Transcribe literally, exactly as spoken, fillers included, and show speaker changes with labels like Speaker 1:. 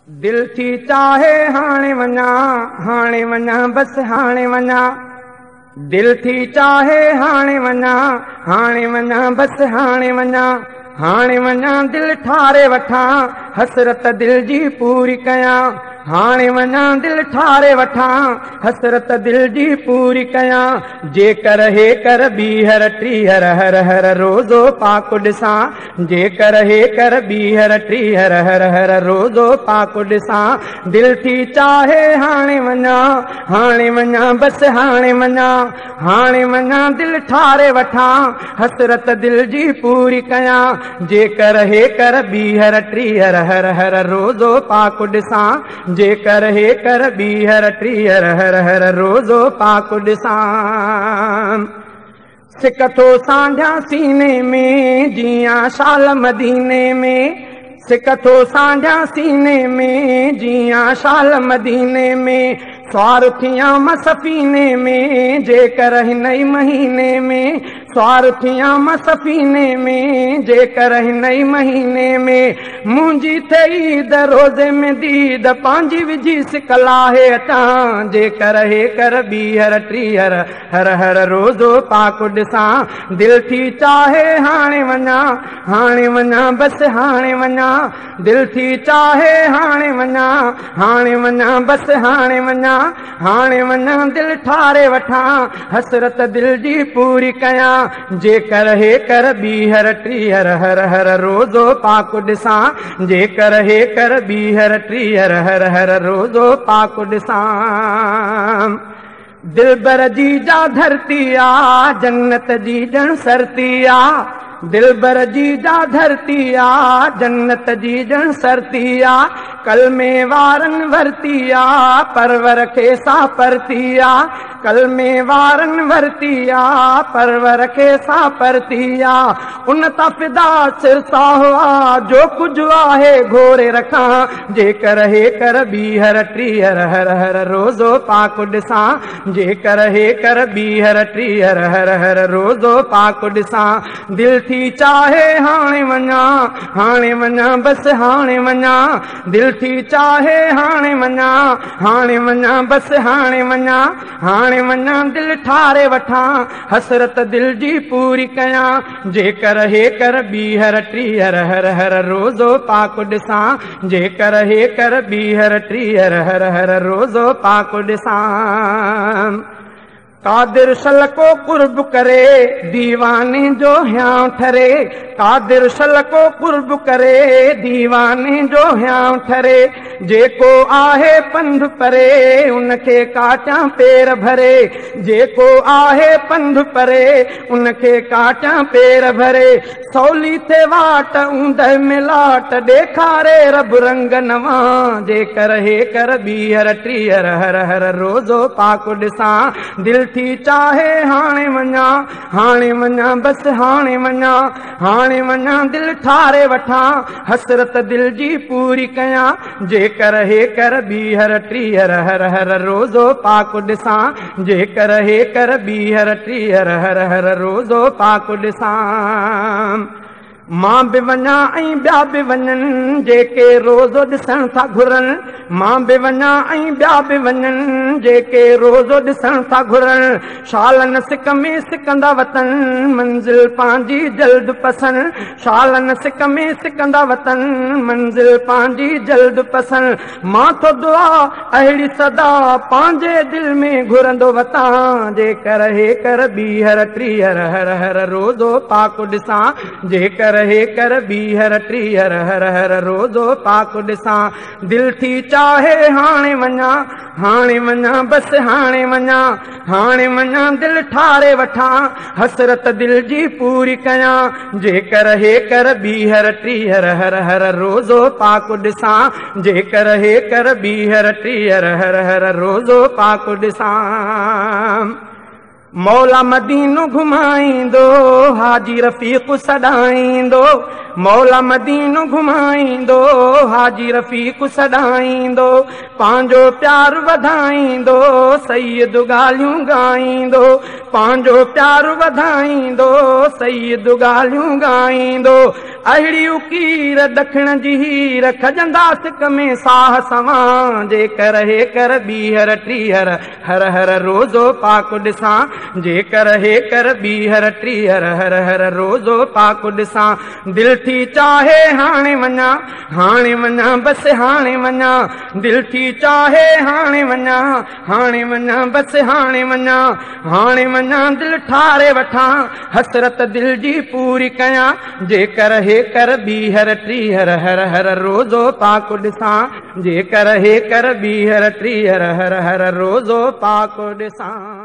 Speaker 1: दिल थी चाहे हाणे वञा हाणे वञा बस हाणे वञा दिल थी चाहे हाणे वञा हाणे वञा बस हाणे वञा हाणे वञा दिल ठारे वठां हसरत दिल जी पूरी कयां हाणे वञा दिल ठारे वठां हसरत दिल जी पूरी कयां जेकर हे कर बीहर टीहर हर हर रोज़ो पाक ॾिसां जेकर हे कर बीहर टीहर हर हर रोज़ो पाक ॾिसां दिल थी चाहे हाणे वञा हाणे वञा बस हाणे वञा हाणे वञा दिल ठारे वठां हसरत दिल जी पूरी कयां जेकर हे कर बीहर टीहर हर हर रोज़ो पाक ॾिसां जेकर हे कर बीहर टीहर हर हर रोज़ो पाक ॾिसां सिक थो सांझा सीने में जियां शाल मदीने में सिक थो सांझा सीने में जियां शाल मदीने में स्वार थियां मां सफ़ीने में जेकर हिन ई महीने में स्वार थियां मां सफ़ीने में जेकर हिन ई महीने में मुंहिंजी थई द रोज़े में दीद पंहिंजी विझी सिकलाहे अचां जेकर हे कर बीहर टीहर हर हर रोज़ो पाक ॾिसां दिल थी चाहे हाणे वञा हाणे वञा बस हाणे वञा दिल थी चाहे हाणे वञा हाणे वञा बस हाणे वञा हाणे वञा दिल ठारे वठां हसरत दिल जी पूरी कयां जेकर हे कर बीहर टीहर हर हर रोज़ो पाक ॾिसां जेकर हे कर बीहर टीहर हर हर रोज़ो पाक ॾिसां दिलबर जी जा धरती आ जन्नत जी ॼण सरती आ दिलबर जी जा धरती आ जन्नत जी ॼण सरती आ कलमे वारन वरती आ परवर खे सा परती आ कलमे वारन वरती आ परवर खे सा परती आ उन ता फिदा सिरसा हुआ जो कुझ आहे घोरे रखां जेकर हे कर बीहर टीहर हर हर रोज़ो पाक ॾिसां जेकर हे कर बीहर टीहर हर हर रोज़ो पाक ॾिसां दिल थी चाहे हाणे वञा हाणे वञा बस हाणे वञा दिल थी चाहे हाणे वञा हाणे वञा बस हाणे वञा हाणे वञा दिल ठारे वठां हसरत दिल जी पूरी कयां जेकर हे कर बीहर टीहर हर हर रोज़ो पाक ॾिसां जेकर हे कर बीहर टीहर हर हर रोज़ो पाक ॾिसां कादिर शलको कुर्ब करे दीवाने जो ह्यां ठरे कादिर शलको कुर्ब करे दीवाने जो ह्यां ठरे जेको आहे पंध परे उनखे काटां पेर भरे जेको आहे पंध परे उनखे काटां पेर भरे सौली थे वाट ऊंद मिलाट ॾेखारे रब रंग नवां जेकर हे कर बीहर टीहर हर हर रोज़ो पाक ॾिसां दिल थी चाहे हाणे वञा हाणे वञा बस हाणे वञा हाणे वञा दिल ठारे वठां हसरत दिल जी पूरी कयां जेकर हे कर बीहर टीहर हर हर रोज़ो पाक ॾिसां जेकर हे कर बीहर टीहर हर हर रोज़ो पाक ॾिसां मां बि वञा ऐं ॿिया बि वञनि जेके रोज़ो ॾिसण था घुरनि मां बि वञा ऐं ॿिया बि वञनि जेके रोज़ो ॾिसण था घुरनि शालन सिक में सिकंदा वतन मंज़िल पंहिंजी जल्द पसंद शालन सिक में सिकंदा वतन मंज़िल पंहिंजी जल्द पसंद मां थो दुआ अहिड़ी सदा पंहिंजे दिल में घुरंदो वतां जेकर हे कर बीहर टीहर हर हर रोज़ो पाक ॾिसां जेकर हे कर बीहर टीहर हर हर रोज़ो पाक ॾिसां दिल थी चाहे हाणे वञा हाणे वञा बस हाणे वञा हाणे वञा दिल ठारे वठां हसरत दिल जी पूरी कयां जेकर हे कर बीहर टीहर हर हर रोज़ो पाक ॾिसां जेकर हे कर बीहर टीहर हर हर रोज़ो पाक ॾिसां मौला मदीनो घुमाईंदो हाजी रफ़ीक़ सॾाईंदो मौला मदीनो घुमाईंदो हाजी रफ़ीक़ सॾाईंदो पंहिंजो प्यार वधाईंदो सैयद ॻाल्हियूं ॻाईंदो पंहिंजो प्यार वधाईंदो सईद ॻाल्हियूं ॻाईंदो अहिड़ी उकीर ॾखण जी हीर खजंदा सिक में साह सवां जेकर हे कर ॿीहर टीहर हर हर रोज़ो पाक ॾिसां जेकर हे कर ॿीहर टीहर हर हर रोज़ो पाक ॾिसां दिलि थी चाहे हाणे वञा हाणे वञा बसि हाणे वञा दिलि थी चाहे हाणे वञा हाणे वञा बसि हाणे वञा हाणे वञा दिलि ठारे वठां हसरत दिलि जी पूरी कयां जेकर हे कर ॿीहर टीहर हर हर रोज़ो पाक ॾिसां जेकर हे कर ॿीहर टीहर हर हर रोज़ो पाक ॾिसां।